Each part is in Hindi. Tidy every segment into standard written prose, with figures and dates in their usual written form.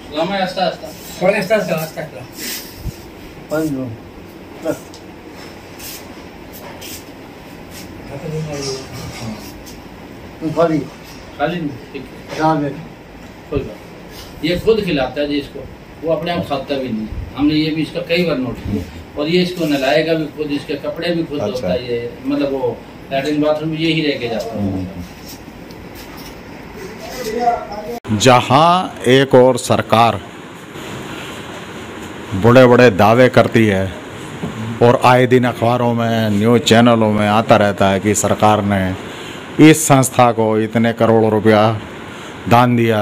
lama hasta. ¿Cuál está? Hasta acá. ¿Cuándo? खाली खाली ठीक है। कोई बात ये खुद खिलाता है जी इसको, वो अपने आप खाता भी नहीं। हमने ये भी इसका कई बार नोट किया। और ये इसको नहलाएगा भी खुद, इसके कपड़े भी खुद धोता है ये, मतलब वो लैट्रिन बाथरूम यही रह के जाता है। जहाँ एक और सरकार बड़े बड़े दावे करती है और आए दिन अखबारों में न्यूज़ चैनलों में आता रहता है कि सरकार ने इस संस्था को इतने करोड़ रुपया दान दिया,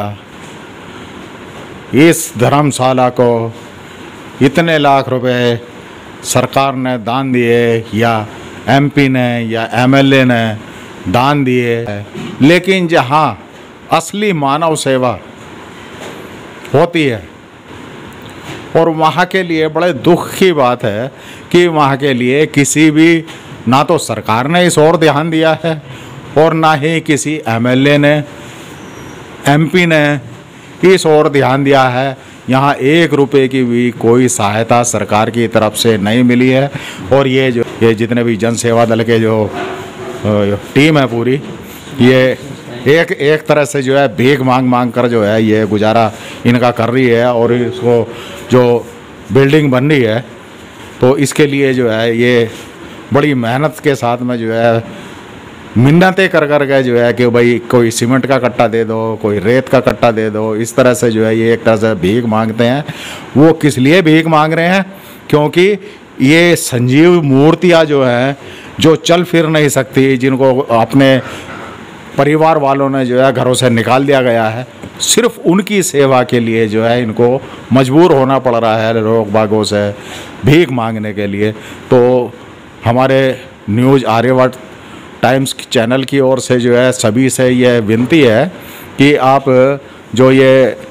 इस धर्मशाला को इतने लाख रुपए सरकार ने दान दिए या एमपी ने या एमएलए ने दान दिए, लेकिन जहाँ असली मानव सेवा होती है और वहाँ के लिए बड़े दुख की बात है कि वहाँ के लिए किसी भी ना तो सरकार ने इस ओर ध्यान दिया है और ना ही किसी एमएलए ने एमपी ने इस ओर ध्यान दिया है। यहाँ 1 रुपये की भी कोई सहायता सरकार की तरफ से नहीं मिली है। और ये जितने भी जन सेवा दल के जो टीम है पूरी, ये एक तरह से जो है भीख मांग कर जो है ये गुजारा इनका कर रही है। और इसको जो बिल्डिंग बन रही है तो इसके लिए जो है ये बड़ी मेहनत के साथ में जो है मिन्नतें कर के जो है कि भाई कोई सीमेंट का कट्टा दे दो, कोई रेत का कट्टा दे दो, इस तरह से जो है ये एक तरह से भीख मांगते हैं। वो किस लिए भीख मांग रहे हैं? क्योंकि ये संजीव मूर्तियाँ जो हैं जो चल फिर नहीं सकती, जिनको अपने परिवार वालों ने जो है घरों से निकाल दिया गया है, सिर्फ उनकी सेवा के लिए जो है इनको मजबूर होना पड़ रहा है लोग बागों से भीख मांगने के लिए। तो हमारे न्यूज़ आर्यवर्त टाइम्स चैनल की ओर से जो है सभी से ये विनती है कि आप जो ये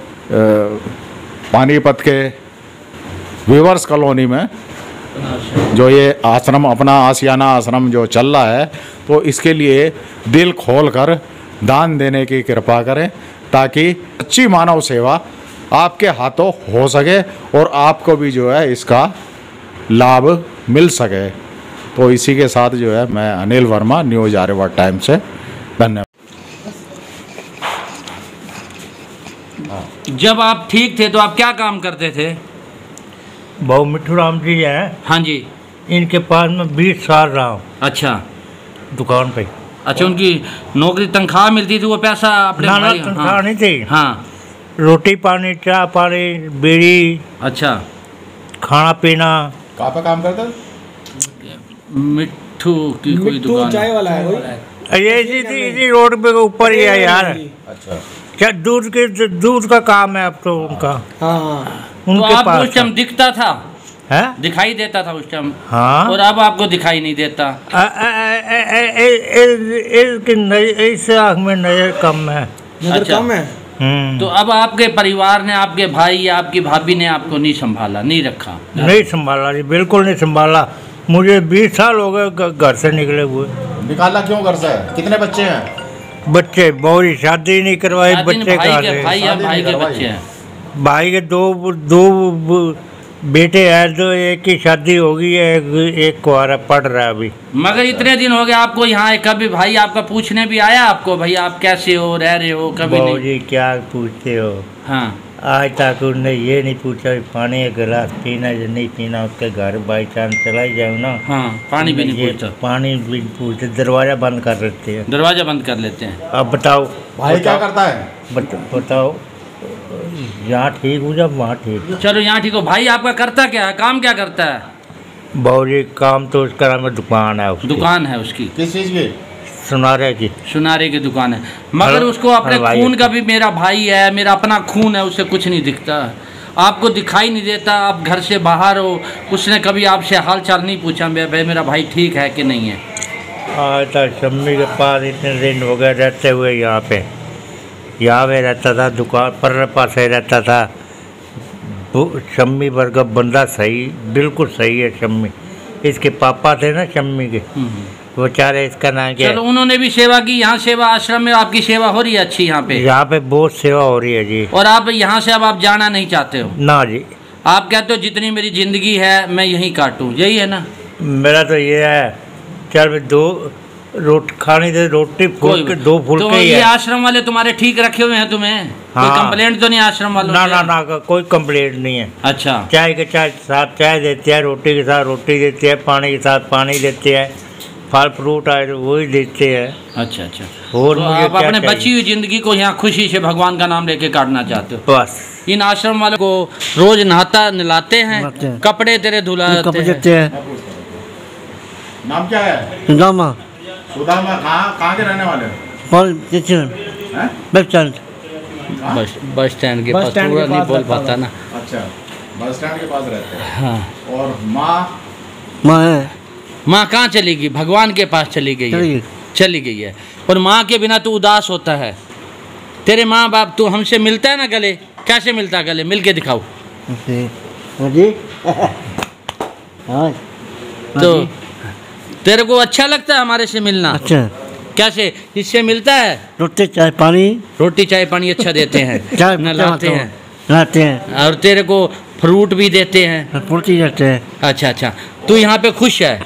पानीपत के वीवर्स कॉलोनी में जो ये आश्रम, अपना आशियाना आश्रम जो चल रहा है, तो इसके लिए दिल खोल कर दान देने की कृपा करें ताकि अच्छी मानव सेवा आपके हाथों हो सके और आपको भी जो है इसका लाभ मिल सके। तो इसी के साथ जो है मैं अनिल वर्मा, न्यूज़ आर्यवर्त टाइम्स से, धन्यवाद। जब आप ठीक थे तो आप क्या काम करते थे? बहु मिठू राम जी हैं। हाँ जी। इनके पास में 20 साल रहा हूँ। अच्छा, दुकान पे। अच्छा, उनकी नौकरी तनख्वाह मिलती थी, वो पैसा अपने ना भाई? तनख्वाह हाँ। नहीं थी। हाँ, रोटी पानी, चाय पानी, बीड़ी, अच्छा, खाना पीना। कहाँ पे काम करते? मिट्ठू की कोई दुकान चाय वाला है कोई? ये इसी रोड पे ऊपर ही है यार। अच्छा, क्या दूध का काम है अब तो उनका। हाँ। तो उनके आपको पास उस टाइम दिखता था? है? दिखाई देता था उस टाइम? हाँ। और अब आपको दिखाई नहीं देता? इस आँख में नजर कम है। नजर कम है। तो अब आपके परिवार ने, आपके भाई या आपकी भाभी ने आपको नहीं संभाला, नहीं रखा? नहीं संभाला जी, बिल्कुल नहीं संभाला। मुझे 20 साल हो गए घर से निकले हुए। निकाला क्यों घर से? कितने बच्चे हैं? बच्चे, बहुरी शादी नहीं करवाई, बच्चे भाई के बच्चे हैं? भाई के दो बेटे हैं, तो एक की शादी होगी, एक कुआरा पढ़ रहा है अभी। मगर इतने दिन हो गए आपको यहाँ, कभी भाई आपका पूछने भी आया आपको, भाई आप कैसे हो, रह रहे हो? कभी नहीं? जी क्या पूछते हो? हाँ, आज तक उन्होंने ये नहीं पूछा पानी का गिलास पीना या नहीं पीना। उसके घर बाई चांस चला ही जाओ ना। हाँ, पानी भी नहीं पूछता? पानी भी पूछते, दरवाजा बंद कर देते हैं। दरवाजा बंद कर लेते हैं? अब बताओ भाई क्या करता है? बताओ, यहाँ ठीक हो जब वहाँ ठीक। चलो यहाँ ठीक हो। भाई आपका करता क्या है, काम क्या करता है? बहुरी काम तो उसका नाम दुकान है उसकी। दुकान है उसकी? किस चीज़ की? सुनारे की दुकान है। मगर उसको अपने खून का भी, मेरा भाई है, मेरा अपना खून है, उसे कुछ नहीं दिखता, आपको दिखाई नहीं देता। आप घर से बाहर हो, उसने कभी आपसे हाल चाल नहीं पूछा भाई मेरा भाई ठीक है कि नहीं है? आज तक शम्मी के पास इतने दिन हो गए रहते हुए, यहाँ पे रहता था, दुकान पर पास रहता था। शम्मी वर्ग बंदा सही, बिल्कुल सही है शम्मी। इसके पापा थे ना शम्मी के, बेचारे, इसका नाम क्या चलो, उन्होंने भी सेवा की। यहाँ सेवा आश्रम में आपकी सेवा हो रही है अच्छी यहाँ पे? यहाँ पे बहुत सेवा हो रही है जी। और आप यहाँ से अब आप जाना नहीं चाहते हो? ना जी। आप कहते हो जितनी मेरी जिंदगी है मैं यहीं काटूं, यही है ना? मेरा तो ये है, चल 2 रोटी खानी दे, रोटी फुलके 2 फुलके तो ही ये है। आश्रम वाले तुम्हारे ठीक रखे हुए हैं तुम्हें? हाँ। कोई कंप्लेंट तो नहीं आश्रम वालों ना से? ना ना, कोई कंप्लेंट नहीं है। अच्छा। चाय के साथ चाय देते हैं, रोटी के साथ रोटी देते हैं, पानी के साथ पानी देते हैं, फल फ्रूट आए तो वही देते हैं। अच्छा अच्छा। और तो मुझे आप क्या अपने चाहिए? बची हुई जिंदगी को यहाँ खुशी से भगवान का नाम लेके काटना चाहते हो? बस। इन आश्रम वालों को रोज नहाता नहलाते हैं, नहलाते हैं। कपड़े तेरे धुलाते कपड़े हैं। देते हैं। नाम क्या है? सुदामा। सुदामा। कहाँ के रहने वाले हो? हैं? बस स्टैंड के बस पास। स्टैंड के पूरा नहीं पास बोल रहता पाता ना। अच्छा, बस स्टैंड के पास रहते हैं। हाँ। और माँ? माँ है। माँ कहाँ चली गई? भगवान के पास चली गई है। चली गई है। और माँ के बिना तू उदास होता है। तेरे माँ बाप, तू हमसे मिलता है ना गले? कैसे मिलता है गले? मिल के दिखाओ। तो तेरे को अच्छा लगता है हमारे से मिलना? अच्छा। कैसे? इससे मिलता है? रोटी चाय पानी। रोटी चाय पानी अच्छा देते हैं, चाय नहलाते हैं, लाते हैं और तेरे को फ्रूट भी देते हैं। पूर्ति जाते हैं। अच्छा अच्छा। तू यहाँ पे खुश है?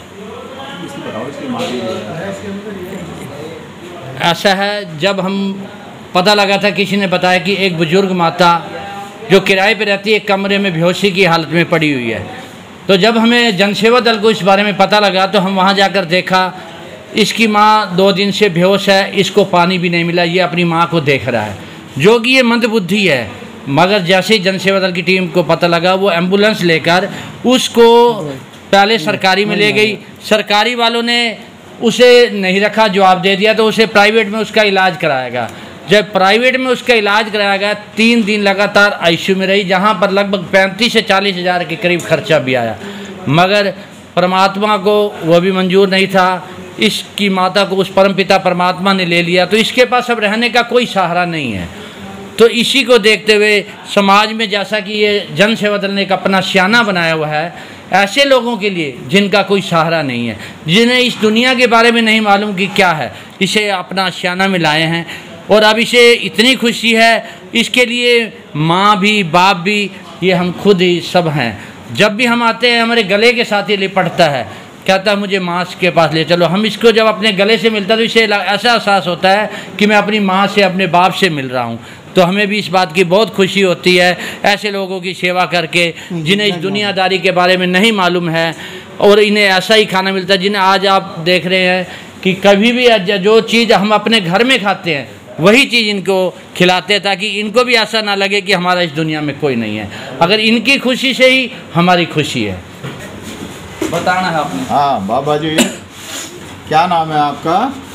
ऐसा है, जब हम पता लगा था, किसी ने बताया कि एक बुजुर्ग माता जो किराए पे रहती है, एक कमरे में बेहोशी की हालत में पड़ी हुई है। तो जब हमें जनसेवा दल को इस बारे में पता लगा तो हम वहाँ जाकर देखा, इसकी माँ 2 दिन से बेहोश है, इसको पानी भी नहीं मिला, ये अपनी माँ को देख रहा है। जो कि ये मंदबुद्धि है, मगर जैसे ही जनसेवा दल की टीम को पता लगा, वो एम्बुलेंस लेकर उसको पहले सरकारी में ले गई। सरकारी वालों ने उसे नहीं रखा, जवाब दे दिया, तो उसे प्राइवेट में उसका इलाज कराएगा। जब प्राइवेट में उसका इलाज कराया गया, 3 दिन लगातार आईसीयू में रही, जहाँ पर लगभग 35 से 40 हज़ार के करीब खर्चा भी आया। मगर परमात्मा को वह भी मंजूर नहीं था। इसकी माता को उस परमपिता परमात्मा ने ले लिया, तो इसके पास अब रहने का कोई सहारा नहीं है। तो इसी को देखते हुए समाज में, जैसा कि ये जन सेवा दल ने एक अपना सियाना बनाया हुआ है, ऐसे लोगों के लिए जिनका कोई सहारा नहीं है, जिन्हें इस दुनिया के बारे में नहीं मालूम कि क्या है, इसे अपना सियाना में लाए हैं। और अब इसे इतनी खुशी है, इसके लिए माँ भी बाप भी, ये हम खुद ही सब हैं। जब भी हम आते हैं, हमारे गले के साथ ये लिपटता है, कहता है मुझे माँ के पास ले चलो। हम इसको जब अपने गले से मिलता है तो इसे ऐसा एहसास होता है कि मैं अपनी माँ से, अपने बाप से मिल रहा हूँ। तो हमें भी इस बात की बहुत खुशी होती है, ऐसे लोगों की सेवा करके जिन्हें इस दुनियादारी के बारे में नहीं मालूम है, और इन्हें ऐसा ही खाना मिलता है जिन्हें आज आप देख रहे हैं कि कभी भी जो चीज़ हम अपने घर में खाते हैं वही चीज़ इनको खिलाते हैं, ताकि इनको भी ऐसा ना लगे कि हमारा इस दुनिया में कोई नहीं है। अगर इनकी खुशी से ही हमारी खुशी है। बताना है आपने। हाँ बाबा जी, क्या नाम है आपका?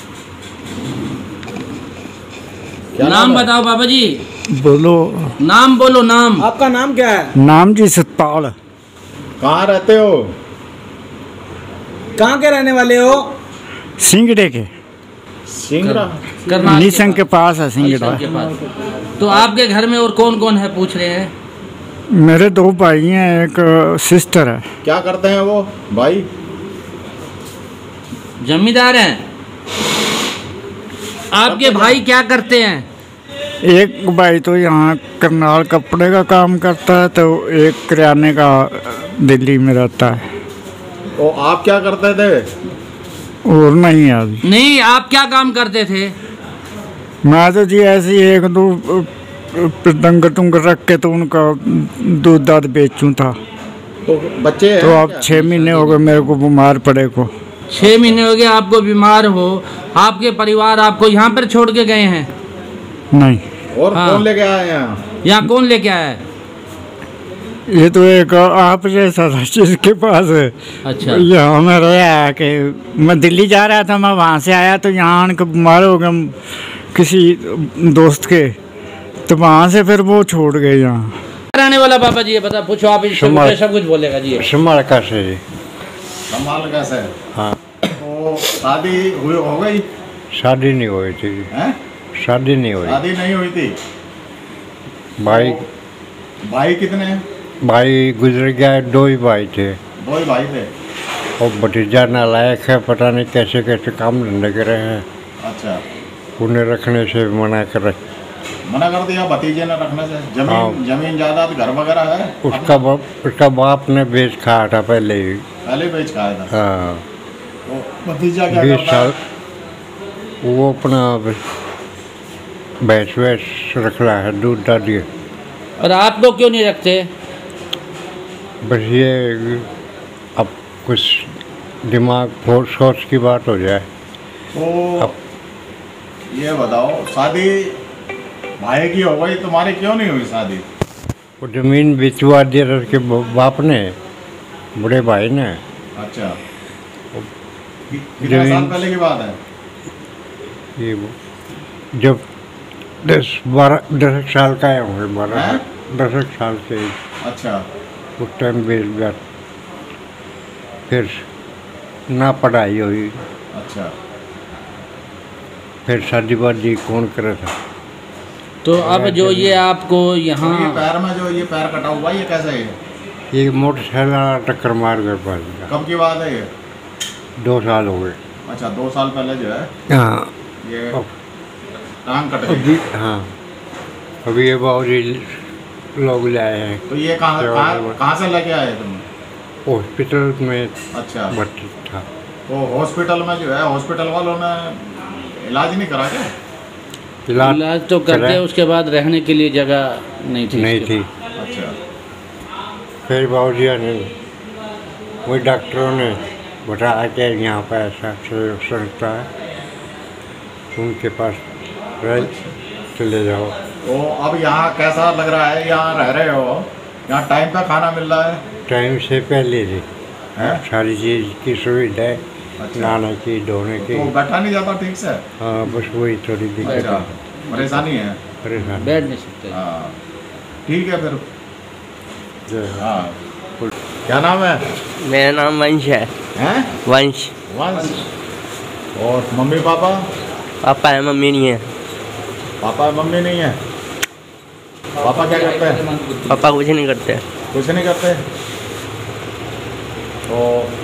नाम बताओ बाबा जी। बोलो। नाम बोलो। नाम आपका नाम क्या है? नाम जी सतपाल। कहाँ रहते हो? कहाँ के रहने वाले हो? सिंगड़े के। सिंगड़ा? निसंग के पास है सिंगड़ा। के पास। तो आपके घर में और कौन कौन है पूछ रहे हैं? मेरे 2 भाई हैं, एक सिस्टर है। क्या करते हैं वो भाई? जमींदार हैं। आपके भाई क्या करते हैं? एक भाई तो यहाँ करनाल कपड़े का काम करता है, तो एक किराने का दिल्ली में रहता है। और आप क्या करते थे? और नहीं अभी। नहीं, आप क्या काम करते थे? मैं तो जी ऐसे ही 1-2 डंगर टुंगर रख के तो उनका दूध दाद बेचूं था। तो बच्चे हैं? तो अब 6 महीने हो गए मेरे को बीमार पड़े को। 6 महीने हो गए आपको बीमार हो। आपके परिवार आपको यहाँ पर छोड़ के गए हैं? नहीं। और हाँ। कौन लेके आया यहाँ? यहाँ कौन लेके आया है? ये तो एक आप जैसा था जिसके पास है। अच्छा। यहाँ में रहा कि मैं दिल्ली जा रहा था, मैं वहाँ से आया तो यहाँ आने को बीमार हो गया किसी दोस्त के, तो वहाँ से फिर वो छोड़ गए यहाँ। रहने वाला बाबा जी, बता पूछो आप, सब कुछ बोलेगा जी। संभाल कैसे जी? संभाल कैसे? हाँ। तो शादी हो गई? शादी नहीं हुई थी। हैं? शादी नहीं हुई। शादी नहीं हुई थी? भाई कितने हैं? भाई गुजर गया, 2 ही भाई थे। 2 ही भाई थे। और भतीजा नालायक है, पता नहीं कैसे कैसे काम धंधे कर रहे हैं। अच्छा, उन्हें रखने से मना कर दिया भतीजे ने रखने से। हाँ। जमीन जायदाद घर वगैरह है? उसका बाप ने बेच खाया था पहले ही। पहले बेच खाया था? हाँ। तो भतीजा क्या 20 करता है? साल वो अपना भैंस रख रहा है, दूध डालिए। और आप लोग क्यों नहीं रखते? बस ये अब कुछ दिमाग सोच की बात हो जाए। तो ये बताओ, शादी भाई की हो गई, तुम्हारी क्यों नहीं हुई शादी? वो जमीन बेचवा दिया था उसके बाप ने, बड़े भाई ने। अच्छा, कितने साल पहले की बात है? ये जब 10 साल का होंगे, 10 साल के। अच्छा, उस टाइम बेच गया, फिर ना पढ़ाई हुई, अच्छा, फिर शादी वादी कौन करे था। तो अब जो ये आपको यहाँ ये पैर में जो ये पैर कटा हुआ ये कैसा है? ये मोटरसाइकिल टक्कर मार कर पास गया। कब की बात है ये? 2 साल हो गए। अच्छा, 2 साल पहले जो है हाँ। ये टांग कट गई। अभी हाँ, अभी ये बाबूजी लोग लाए हैं। तो ये कहाँ से लेके आए तुम? हॉस्पिटल में अच्छा, भर्ती था। तो हॉस्पिटल में जो है, हॉस्पिटल वालों ने इलाज नहीं करा क्या? इलाज तो करते, उसके बाद रहने के लिए जगह नहीं थी। अच्छा, फिर बाबूजी ने, वही डॉक्टरों ने बताया कि यहाँ पर ऐसा संस्था है, उनके पास चले जाओ। तो अब यहाँ कैसा लग रहा है? यहाँ रह रहे हो, यहाँ टाइम पे खाना मिल रहा है? टाइम से पहले थी हैं? सारी चीज़ की सुविधा है। अच्छा। नहाने की, धोने की। तो बैठा नहीं जाता ठीक से? हाँ, बस वही थोड़ी दिक्कत अच्छा, है, परेशानी है। परेशान। बैठ नहीं सकते। हाँ, ठीक है फिर। जय। हाँ, क्या नाम है? मेरा नाम वंश है। हैं? वंश। वंश। और मम्मी पापा? पापा है, मम्मी नहीं है। पापा मम्मी नहीं है? पापा क्या करते हैं? पापा कुछ नहीं करते। कुछ नहीं करते? तो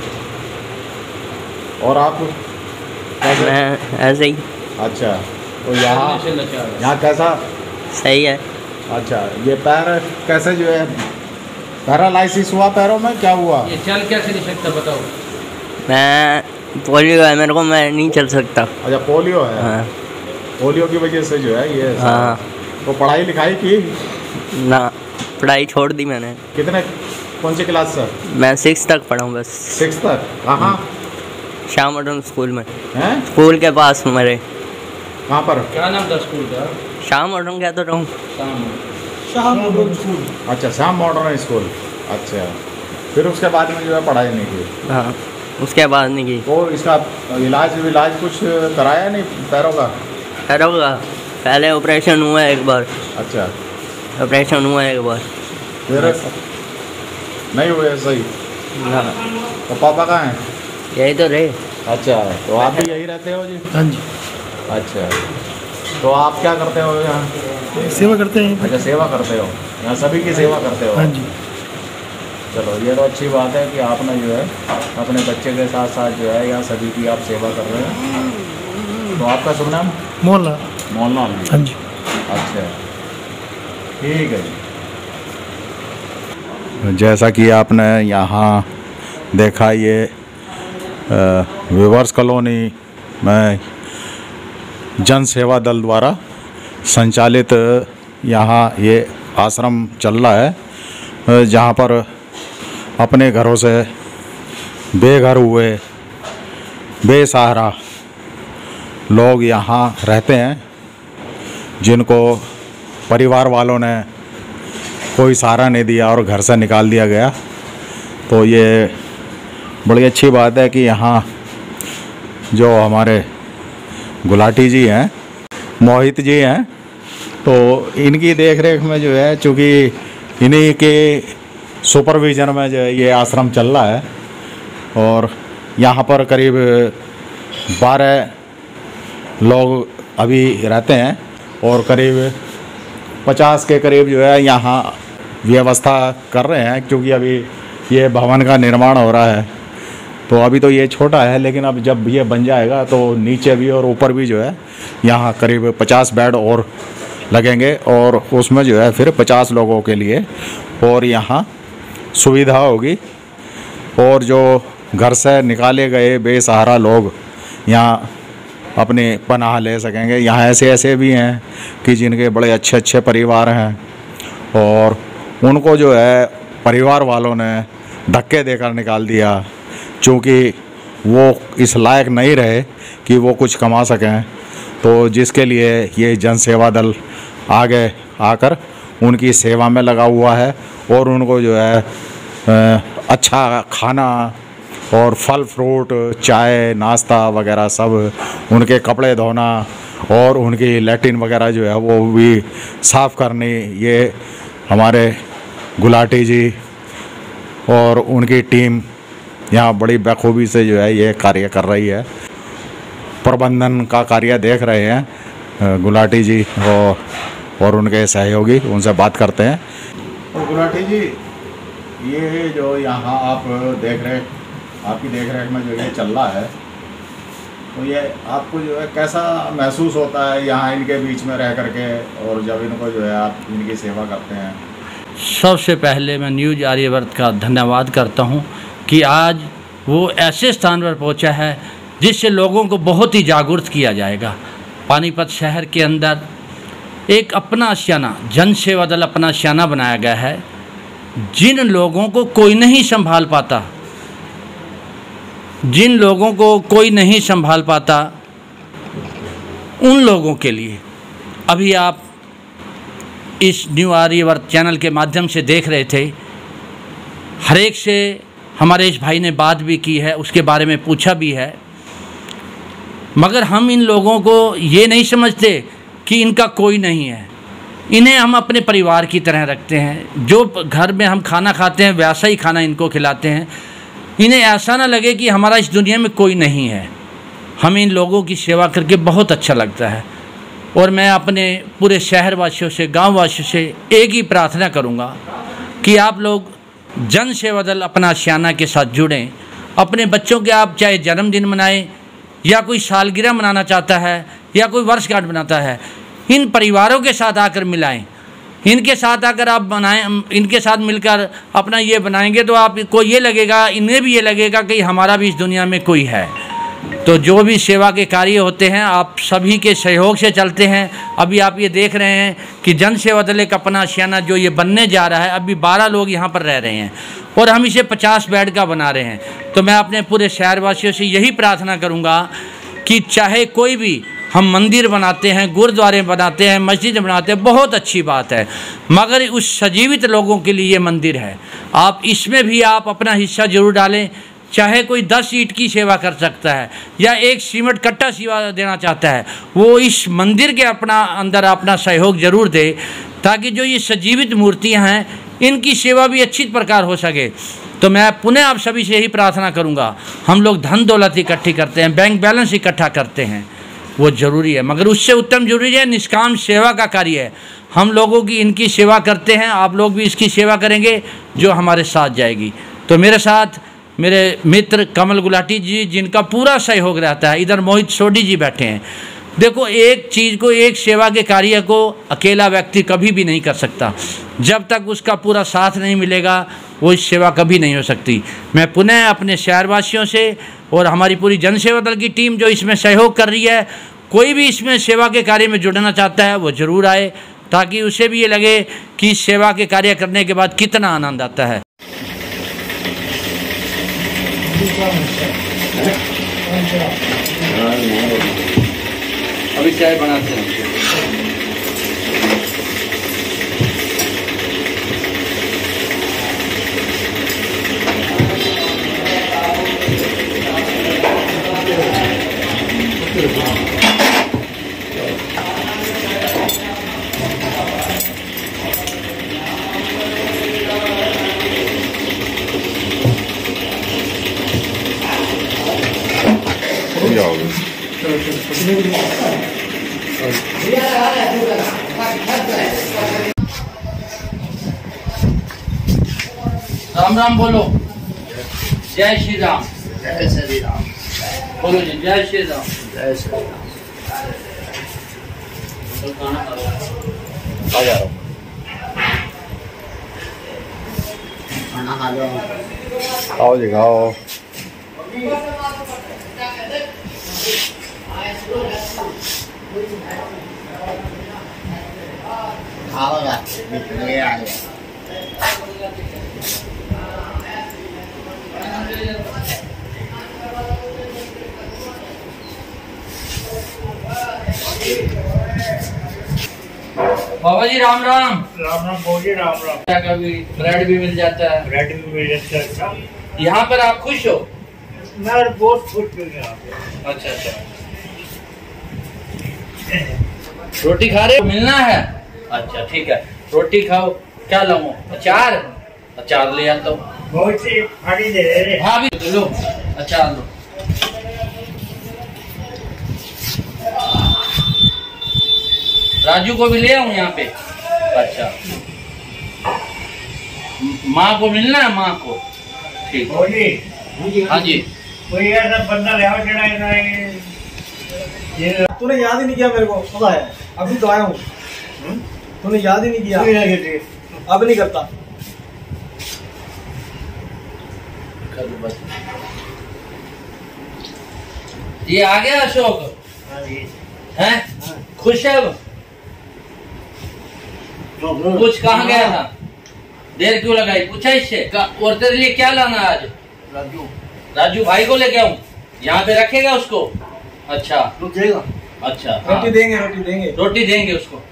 और आप? मैं ऐसे ही। अच्छा, तो यहाँ कैसा? सही है। अच्छा, ये पैर कैसे जो है, पैरालाइसिस हुआ पैरों में, क्या हुआ? ये चल कैसे नहीं सकता बताओ? मैं पोलियो है मेरे को, मैं नहीं चल सकता। अच्छा, पोलियो है? हाँ। पोलियो की वजह से जो है ये? हाँ। तो पढ़ाई लिखाई की? ना, पढ़ाई छोड़ दी मैंने। कितने, कौन सी क्लास से? मैं 6 तक पढ़ा हूँ बस। 6 तक? कहाँ? श्याम मॉडर्न स्कूल में। हैं? स्कूल के पास मेरे। कहाँ पर? क्या नाम था स्कूल का? श्याम मॉडर्न कहता रहूँ। अच्छा, श्याम मॉडर्न स्कूल। अच्छा, फिर उसके बाद में जो है पढ़ाई नहीं की? हाँ, उसके बाद नहीं की। तो इसका इलाज कुछ कराया नहीं पैरों का? पैरों का पहले ऑपरेशन हुआ एक बार। अच्छा, ऑपरेशन हुआ एक बार, फिर नहीं हुए सही? हाँ। तो पापा कहाँ हैं? यही तो रहे। अच्छा, तो आप भी यही रहते हो जी? हाँ जी, अच्छा, तो आप क्या करते हो यहाँ? सेवा करते हैं। अच्छा, सेवा करते हो, यहाँ सभी की सेवा करते हो? हाँ जी। चलो, ये तो अच्छी बात है कि आपने जो है अपने बच्चे के साथ साथ जो है यहाँ सभी की आप सेवा कर रहे हैं। तो आपका शुभ नाम? मोहल्ला। मोहनलाल जी। हाँ जी। अच्छा, ठीक है जी। जैसा कि आपने यहाँ देखा, ये विवर्स कॉलोनी में जन सेवा दल द्वारा संचालित यहाँ ये आश्रम चल रहा है, जहाँ पर अपने घरों से बेघर हुए बेसहारा लोग यहाँ रहते हैं, जिनको परिवार वालों ने कोई सहारा नहीं दिया और घर से निकाल दिया गया। तो ये बड़ी अच्छी बात है कि यहाँ जो हमारे गुलाटी जी हैं, मोहित जी हैं, तो इनकी देख रेख में जो है, चूँकि इन्हीं के सुपरविज़न में जो है ये आश्रम चल रहा है, और यहाँ पर करीब 12 लोग अभी रहते हैं और करीब 50 के करीब जो है यहाँ व्यवस्था कर रहे हैं, क्योंकि अभी ये भवन का निर्माण हो रहा है। तो अभी तो ये छोटा है, लेकिन अब जब ये बन जाएगा तो नीचे भी और ऊपर भी जो है यहाँ करीब 50 बेड और लगेंगे, और उसमें जो है फिर 50 लोगों के लिए और यहाँ सुविधा होगी। और जो घर से निकाले गए बेसहारा लोग यहाँ अपनी पनाह ले सकेंगे। यहाँ ऐसे ऐसे भी हैं कि जिनके बड़े अच्छे अच्छे परिवार हैं, और उनको जो है परिवार वालों ने धक्के देकर निकाल दिया, क्योंकि वो इस लायक नहीं रहे कि वो कुछ कमा सकें। तो जिसके लिए ये जन सेवा दल आगे आकर उनकी सेवा में लगा हुआ है, और उनको जो है अच्छा खाना और फल फ्रूट, चाय, नाश्ता वगैरह सब, उनके कपड़े धोना और उनकी लैट्रिन वगैरह जो है वो भी साफ़ करनी, ये हमारे गुलाटी जी और उनकी टीम यहाँ बड़ी बखूबी से जो है ये कार्य कर रही है। प्रबंधन का कार्य देख रहे हैं गुलाटी जी और उनके सहयोगी, उनसे बात करते हैं। और गुलाटी जी, ये जो यहाँ आप आपकी देख रेख में जो ये चल रहा है, तो ये आपको जो है कैसा महसूस होता है यहाँ इनके बीच में रह करके, और जब इनको जो है आप इनकी सेवा करते हैं? सबसे पहले मैं न्यूज़ आर्यवर्त का धन्यवाद करता हूँ कि आज वो ऐसे स्थान पर पहुँचा है जिससे लोगों को बहुत ही जागरूक किया जाएगा। पानीपत शहर के अंदर एक अपना आशियाना, जन सेवा दल अपना आशियाना बनाया गया है। जिन लोगों को कोई नहीं संभाल पाता, जिन लोगों को कोई नहीं संभाल पाता, उन लोगों के लिए अभी आप इस न्यू आर्यवर्त चैनल के माध्यम से देख रहे थे। हर एक से हमारे इस भाई ने बात भी की है, उसके बारे में पूछा भी है, मगर हम इन लोगों को ये नहीं समझते कि इनका कोई नहीं है। इन्हें हम अपने परिवार की तरह रखते हैं। जो घर में हम खाना खाते हैं वैसा ही खाना इनको खिलाते हैं। इन्हें ऐसा ना लगे कि हमारा इस दुनिया में कोई नहीं है। हमें इन लोगों की सेवा करके बहुत अच्छा लगता है। और मैं अपने पूरे शहरवासियों से, गाँव वासियों से एक ही प्रार्थना करूँगा कि आप लोग जन सेवा दल अपना आशियाना के साथ जुड़ें। अपने बच्चों के आप चाहे जन्मदिन मनाएं, या कोई सालगिरह मनाना चाहता है, या कोई वर्षगांठ मनाता है, इन परिवारों के साथ आकर मिलाएं। इनके साथ आकर आप बनाएं, इनके साथ मिलकर अपना ये बनाएंगे तो आपको ये लगेगा, इन्हें भी ये लगेगा कि हमारा भी इस दुनिया में कोई है। तो जो भी सेवा के कार्य होते हैं आप सभी के सहयोग से चलते हैं। अभी आप ये देख रहे हैं कि जन सेवा दल एक अपना आशियाना जो ये बनने जा रहा है, अभी 12 लोग यहाँ पर रह रहे हैं और हम इसे 50 बेड का बना रहे हैं। तो मैं अपने पूरे शहरवासियों से यही प्रार्थना करूँगा कि चाहे कोई भी हम मंदिर बनाते हैं, गुरुद्वारे बनाते हैं, मस्जिद बनाते हैं, बहुत अच्छी बात है, मगर उस सजीवित लोगों के लिए ये मंदिर है। आप इसमें भी आप अपना हिस्सा जरूर डालें। चाहे कोई 10 ईंट की सेवा कर सकता है या एक सीमेंट कट्टा सेवा देना चाहता है, वो इस मंदिर के अंदर अपना सहयोग जरूर दे, ताकि जो ये सजीवित मूर्तियाँ हैं इनकी सेवा भी अच्छी प्रकार हो सके। तो मैं पुनः आप सभी से यही प्रार्थना करूँगा, हम लोग धन दौलत इकट्ठी करते हैं, बैंक बैलेंस इकट्ठा करते हैं, वो ज़रूरी है, मगर उससे उत्तम जरूरी है निष्काम सेवा का कार्य है। हम लोगों की इनकी सेवा करते हैं, आप लोग भी इसकी सेवा करेंगे जो हमारे साथ जाएगी। तो मेरे साथ मेरे मित्र कमल गुलाटी जी, जिनका पूरा सहयोग रहता है, इधर मोहित सोडी जी बैठे हैं। देखो, एक चीज़ को, एक सेवा के कार्य को अकेला व्यक्ति कभी भी नहीं कर सकता। जब तक उसका पूरा साथ नहीं मिलेगा वो इस सेवा कभी नहीं हो सकती। मैं पुनः अपने शहरवासियों से और हमारी पूरी जन सेवा दल की टीम जो इसमें सहयोग कर रही है, कोई भी इसमें सेवा के कार्य में जुड़ना चाहता है वो ज़रूर आए, ताकि उसे भी ये लगे कि सेवा के कार्य करने के बाद कितना आनंद आता है। अभी चाय बनाते हैं। राम राम बोलो, जय श्री राम। जय श्री राम। बोलो जी जय श्री राम। जय श्री राम। आ जा रहा हूँ। खाना खा लो। खाओ जी खाओ। खाओगा ये आ गया। बाबा जी राम राम। राम राम बोलिए। राम राम। क्या कभी ब्रेड भी मिल जाता है? ब्रेड भी मिल जाता है। अच्छा, यहाँ पर आप खुश हो? मैं बहुत खुश हूँ यहाँ पे। अच्छा अच्छा। रोटी खा रहे हो? मिलना है? अच्छा ठीक है, रोटी खाओ। क्या लाऊं? अचार? अचार ले आता हूँ। बहुत सी फाड़ी दे रहे। हाँ भी लो, अचार लो। राजू को भी ले आऊं यहाँ पे? अच्छा, माँ को मिलना है? माँ को ठीक। बोलिए। हाँ जी। कोई ऐसा बंदा ले आओ जरा ये तूने याद ही नहीं किया मेरे को। पता है अभी तो आया हूँ। तूने याद ही नहीं किया। अब नहीं करता। ये आ गया अशोक? हैं? खुश है अब? कुछ कहाँ गया था? देर क्यों लगाई? पूछा इससे? और तेरे लिए क्या लाना आज? राजू। राजू भाई को लेके आऊं? यहाँ पे रखेगा उसको? अच्छा रुक जाएगा। अच्छा रोटी देंगे, रोटी देंगे। रोटी देंगे उसको।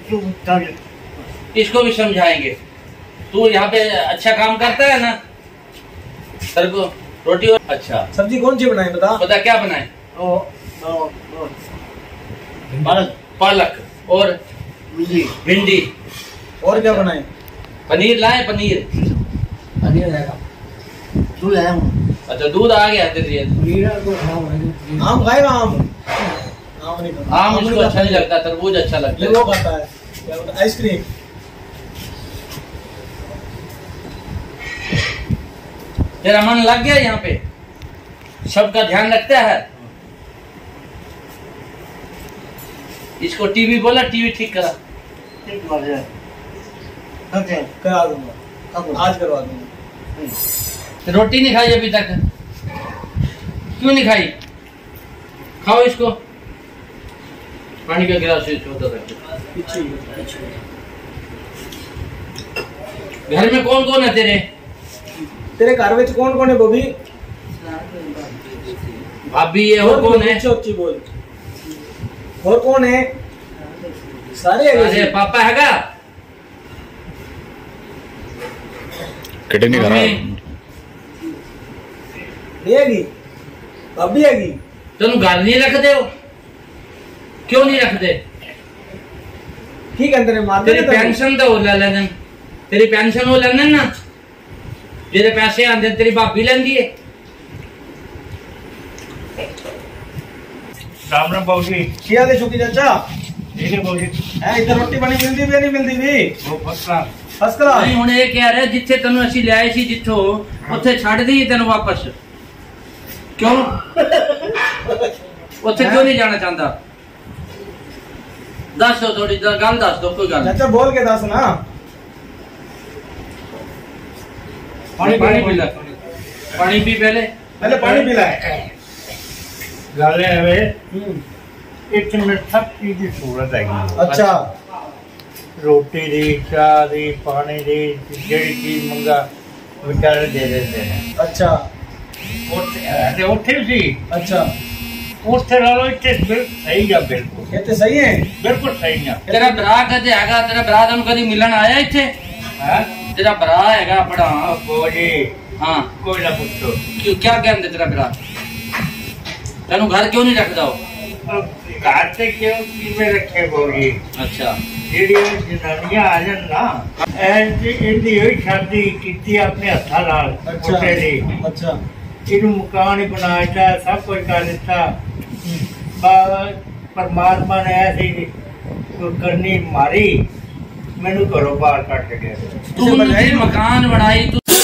इसको भी समझाएंगे। तू यहाँ पे अच्छा काम करता है ना? सर को रोटी और अच्छा। सब्जी कौन सी बनाए बता? बता क्या बनाए? पालक। पालक और भिंडी। और क्या बनाए? पनीर लाए? पनीर पनीर रहेगा। दूध लाया हूँ। अच्छा दूध आ गया तेरे लिए। आम खाएगा? आम नहीं खाता। आम इसको अच्छा नहीं लगता, तरबूज अच्छा लगता ये है। वो खाता है क्या बोलता? आइसक्रीम। तेरा मन लग गया यहाँ पे? सबका ध्यान रखता है? इसको टीवी बोला, टीवी ठीक करा। करा दूंगा, आज करवा दूंगा। रोटी नहीं खाई अभी तक? क्यों नहीं खाई? खाओ इसको। पानी का गिलास छोटा रख दो। घर में कौन कौन है तेरे? तेरे घर में कौन कौन है बॉबी? भाभी है और कौन है? अच्छी बोल। और कौन है? सारे अरे पापा हैगा? किडनी नहीं करा। हैगी भाभी हैगी। तेन घर नहीं रख दे? क्यों नहीं रख दे? ठीक है तेरे मार तेरी पेंशन तो हो लेने। तेरी पेंशन हो लेने ना, जेरे पैसे आंदे तेरी भाभी लेंदी है। राम राम बाबू जी। किया दे चुकी चाचा? ठीक है बाबू जी। है इधर रोटी पानी मिलती भी नहीं मिलती भी? वो फर्स्ट क्लास। First class. नहीं हुण ये कह रहे जिथे तेन असी ले आए सी जिथों उत्थे छड़ दी तेन वापस। क्यों? उत्थे क्यों नहीं जाना चाहता? दस दो, थोड़ी गल दस दो। कोई गल चाचा बोल के दस ना। पानी पी ले। पानी पी पहले पानी पी ले। गल है इतने में सब चीज की सूरत है। अच्छा रोटी दी, चाह दी, पानी दी, जेड़ी चीज मंगा बेचारे दे देते हैं। अच्छा उठे सी। अच्छा उठे ला लो इतने सही है। बिल्कुल कहते सही है। बिल्कुल सही है। तेरा भरा कदे हैगा? तेरा भरा तेन कदी मिलन आया इत्थे? तेरा भरा हैगा बड़ा? बोली हाँ कोई ना पूछो। क्यों क्या कहते तेरा भरा? तेन घर क्यों नहीं रखदा हो? घर से क्यों में रखे बोली? अच्छा जेडी जनानियां आ जान ना इनकी हुई शादी की अपने हथा नाल। अच्छा अच्छा इनू मकान ही बना दिता, सब कुछ कर दिता। परमात्मा ने ऐसी करनी मारी, मैनू घरों बाहर कट गया। तू मकान बनाई तू